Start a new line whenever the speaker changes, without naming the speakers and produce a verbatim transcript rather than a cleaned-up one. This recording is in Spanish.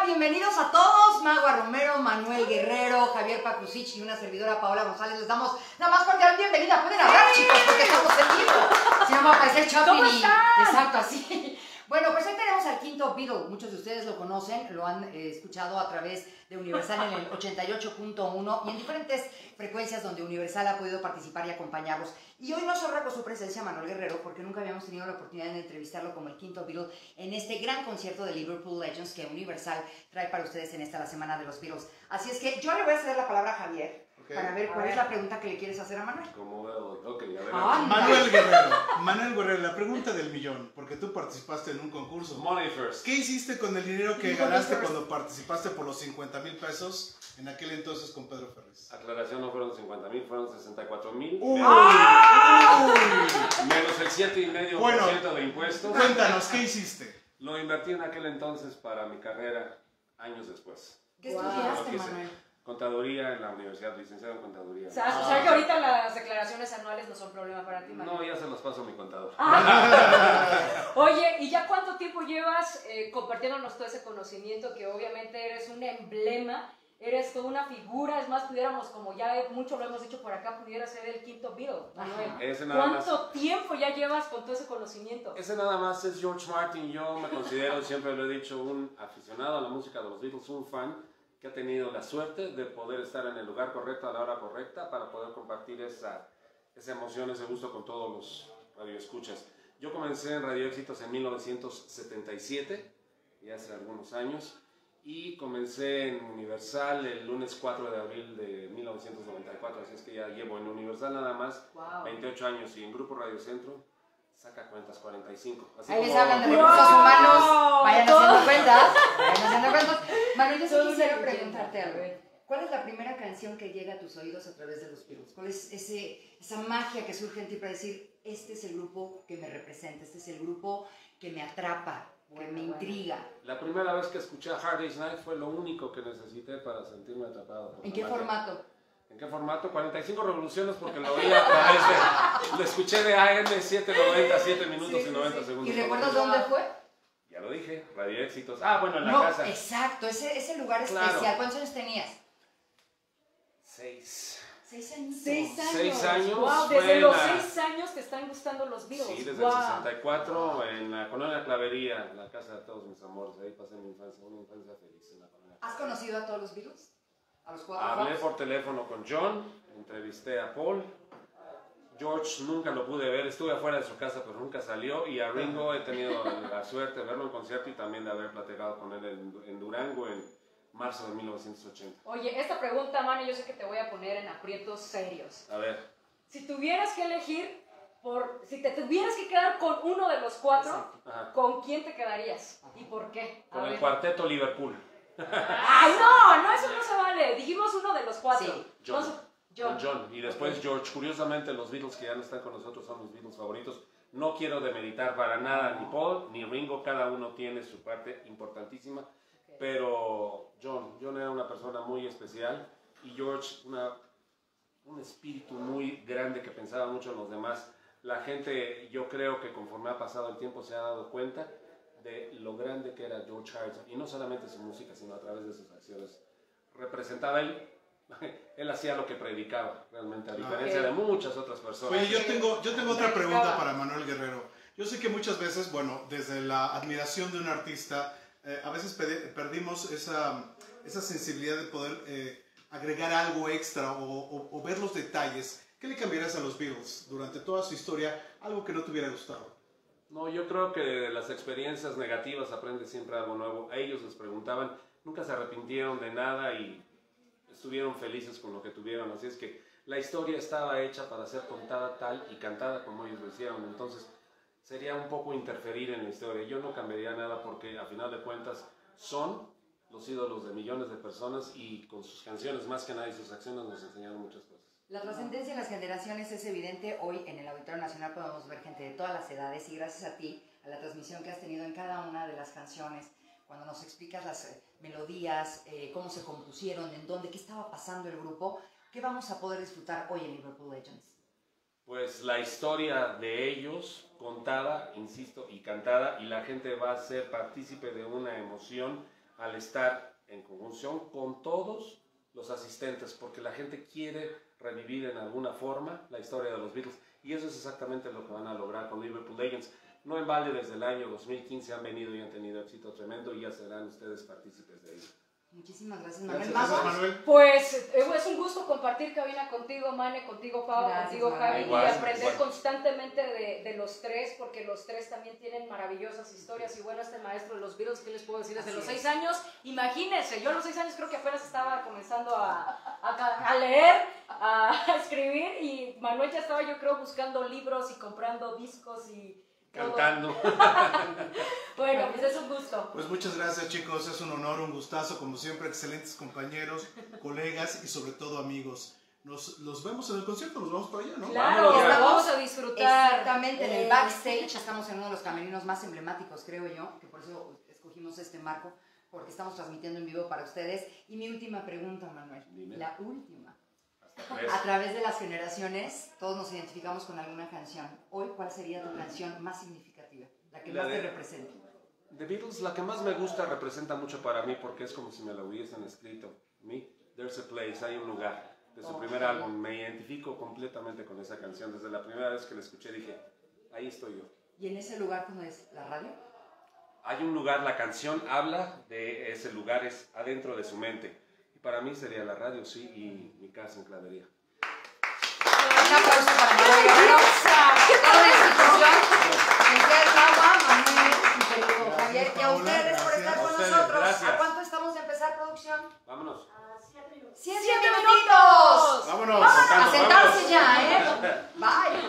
Bienvenidos a todos. Magua Romero, Manuel Guerrero, Javier Paclucich y una servidora Paola González. Les damos la más cordial bienvenida. Pueden hablar, chicos, porque estamos en vivo. Si no, va a parecer Chaplin.
¿Cómo están?
Exacto, así. Bueno, pues hoy tenemos al quinto Beatle. Muchos de ustedes lo conocen, lo han eh, escuchado a través de Universal en el ochenta y ocho punto uno y en diferentes frecuencias donde Universal ha podido participar y acompañarlos. Y hoy nos honra con su presencia Manuel Guerrero, porque nunca habíamos tenido la oportunidad de entrevistarlo como el quinto Beatle en este gran concierto de Liverpool Legends que Universal trae para ustedes en esta la semana de los Beatles. Así es que yo le voy a ceder la palabra a Javier. Okay. Para ver cuál ver. es la pregunta que le quieres hacer a Manuel.
Como veo, ok, a ver.
Ah,
Manuel Guerrero, Manuel Guerrero, la pregunta del millón, porque tú participaste en un concurso.
Money first.
¿Qué hiciste con el dinero que ganaste cuando participaste por los cincuenta mil pesos en aquel entonces con Pedro Ferriz?
Aclaración, no fueron cincuenta mil, fueron sesenta y cuatro mil.
Uy.
Menos el siete coma cinco por ciento bueno, de impuestos.
Cuéntanos, ¿qué hiciste?
Lo invertí en aquel entonces para mi carrera años después.
¿Qué wow. estudiaste, Manuel?
Contaduría en la universidad, licenciado en contaduría.
O sea, ah. o sea que ahorita las declaraciones anuales no son problema para ti, Manuel.
No, ya se los paso a mi contador.
Ah. Oye, ¿y ya cuánto tiempo llevas eh, compartiéndonos todo ese conocimiento que obviamente eres un emblema, eres toda una figura? Es más, pudiéramos, como ya mucho lo hemos dicho por acá, pudiera ser el quinto Beatle, Manuel.
Ese nada
¿Cuánto
más,
tiempo ya llevas con todo ese conocimiento?
Ese nada más es George Martin. Yo me considero, siempre lo he dicho, un aficionado a la música de los Beatles, un fan que ha tenido la suerte de poder estar en el lugar correcto a la hora correcta para poder compartir esa, esa emoción, ese gusto con todos los radioescuchas. Yo comencé en Radio Éxitos en mil novecientos setenta y siete, ya hace algunos años, y comencé en Universal el lunes cuatro de abril de mil novecientos noventa y cuatro, así es que ya llevo en Universal nada más wow. veintiocho años, y en Grupo Radio Centro saca cuentas cuarenta y cinco. Así
Ahí
como...
les hablan de recursos wow. humanos, vayan haciendo cuentas, vayan haciendo cuentas. Manuel, yo sí quisiera preguntarte algo. ¿Cuál es la primera canción que llega a tus oídos a través de los Beatles? ¿Cuál es ese, esa magia que surge en ti para decir, este es el grupo que me representa, este es el grupo que me atrapa, que me intriga?
La primera vez que escuché a Hard Day's Night fue lo único que necesité para sentirme atrapado.
¿En qué magia. formato?
¿En qué formato? cuarenta y cinco revoluciones, porque lo oía a través de... Lo escuché de A M setecientos noventa, siete minutos sí, y noventa sí. segundos.
¿Y recuerdas dónde fue?
Ya lo dije, Radio Éxitos. Ah, bueno, en la
no,
casa.
Exacto, ese, ese lugar
claro.
especial. ¿Cuántos años tenías?
Seis.
Seis años.
Seis años.
Seis años.
Wow, desde los la... seis años te están gustando los Beatles.
Sí, desde
wow.
el sesenta y cuatro, en la colonia Clavería, la casa de todos mis amores. Ahí pasé mi infancia, una infancia feliz en la colonia.
¿Has conocido a todos los Beatles? ¿A los cuatro?
Hablé por teléfono con John, entrevisté a Paul. George nunca lo pude ver, estuve afuera de su casa pero nunca salió, y a Ringo he tenido la suerte de verlo en concierto y también de haber platicado con él en, en Durango en marzo de mil novecientos ochenta.
Oye, esta pregunta, Manny, yo sé que te voy a poner en aprietos serios.
A ver.
Si tuvieras que elegir, por, si te tuvieras que quedar con uno de los cuatro, ¿con quién te quedarías? ¿Y por qué? A
con
ver.
el cuarteto Liverpool.
¡Ay, no! No, eso no se vale. Dijimos uno de los cuatro.
Sí, John.
Entonces, John.
John. Y después okay. George. Curiosamente, los Beatles que ya no están con nosotros son mis Beatles favoritos. No quiero demeritar para nada ni Paul ni Ringo. Cada uno tiene su parte importantísima. Okay. Pero John, John era una persona muy especial. Y George, una, un espíritu muy grande que pensaba mucho en los demás. La gente, yo creo que conforme ha pasado el tiempo, se ha dado cuenta de lo grande que era George Harrison. Y no solamente su música, sino a través de sus acciones. Representaba él. Él hacía lo que predicaba, realmente, a diferencia okay. de muchas otras personas.
Oye, yo tengo, yo tengo otra pregunta para Manuel Guerrero. Yo sé que muchas veces, bueno, desde la admiración de un artista, eh, a veces perdimos esa, esa sensibilidad de poder eh, agregar algo extra o, o, o ver los detalles. ¿Qué le cambiarías a los Beatles durante toda su historia? Algo que no te hubiera gustado.
No, yo creo que de las experiencias negativas aprendes siempre algo nuevo. A ellos les preguntaban, nunca se arrepintieron de nada y estuvieron felices con lo que tuvieron, así es que la historia estaba hecha para ser contada tal y cantada como ellos lo hicieron, entonces sería un poco interferir en la historia. Yo no cambiaría nada porque a final de cuentas son los ídolos de millones de personas y con sus canciones más que nada y sus acciones nos enseñaron muchas cosas.
La trascendencia en las generaciones es evidente. Hoy en el Auditorio Nacional podemos ver gente de todas las edades y gracias a ti, a la transmisión que has tenido en cada una de las canciones, cuando nos explicas las eh, melodías, eh, cómo se compusieron, en dónde, qué estaba pasando el grupo, ¿qué vamos a poder disfrutar hoy en Liverpool Legends?
Pues la historia de ellos, contada, insisto, y cantada, y la gente va a ser partícipe de una emoción al estar en conjunción con todos los asistentes, porque la gente quiere revivir en alguna forma la historia de los Beatles, y eso es exactamente lo que van a lograr con Liverpool Legends. No en vale, desde el año dos mil quince han venido y han tenido éxito tremendo, y ya serán ustedes partícipes de ello.
Muchísimas gracias, Manuel.
Gracias, gracias, Manuel.
Pues eh, es un gusto compartir cabina contigo, Mane, contigo, Pau,
Gracias,
contigo,
Manuel.
Javi,
Igual,
y aprender
igual.
constantemente de, de los tres, porque los tres también tienen maravillosas historias. Y bueno, este maestro de los Beatles, ¿qué les puedo decir? Desde
Así
los
es.
seis años, imagínense, yo a los seis años creo que apenas estaba comenzando a, a, a leer, a escribir, y Manuel ya estaba, yo creo, buscando libros y comprando discos y todo.
Cantando.
Bueno, pues es un gusto.
Pues muchas gracias, chicos, es un honor, un gustazo, como siempre, excelentes compañeros, colegas y sobre todo amigos. Nos los vemos en el concierto, nos vamos para allá, ¿no?
Claro,
Vámonos ya.
la vamos a disfrutar.
Exactamente, en el
Eh,
backstage estamos en uno de los camerinos más emblemáticos, creo yo, que por eso escogimos este marco, porque estamos transmitiendo en vivo para ustedes. Y mi última pregunta, Manuel,
Dime.
la última.
Hasta tres.
A través de las generaciones, todos nos identificamos con alguna canción. Hoy, ¿cuál sería tu canción más significativa? La que
La
más
de-
te representa.
The Beatles, la que más me gusta, representa mucho para mí, porque es como si me la hubiesen escrito. Me, There's a Place, hay un lugar. De su
Oh,
primer
qué
álbum, me identifico completamente con esa canción. Desde la primera vez que la escuché dije, ahí estoy yo.
¿Y en ese lugar cómo es? ¿La radio?
Hay un lugar, la canción habla de ese lugar, es adentro de su mente. Y para mí sería la radio, sí, y mi casa en Clavería.
Un aplauso para Manuel Guerrero. Toda la institución. Miguel Gama, Manuel y querido
Gracias,
Javier. Y a
Paola,
ustedes por
gracias.
estar
A
con
ustedes,
nosotros.
gracias.
¿A cuánto estamos de empezar producción?
Vámonos.
¡Siete,
¡Siete
minutitos!
Vámonos.
A
Cortando,
sentarse
vámonos.
ya, ¿eh? Bye.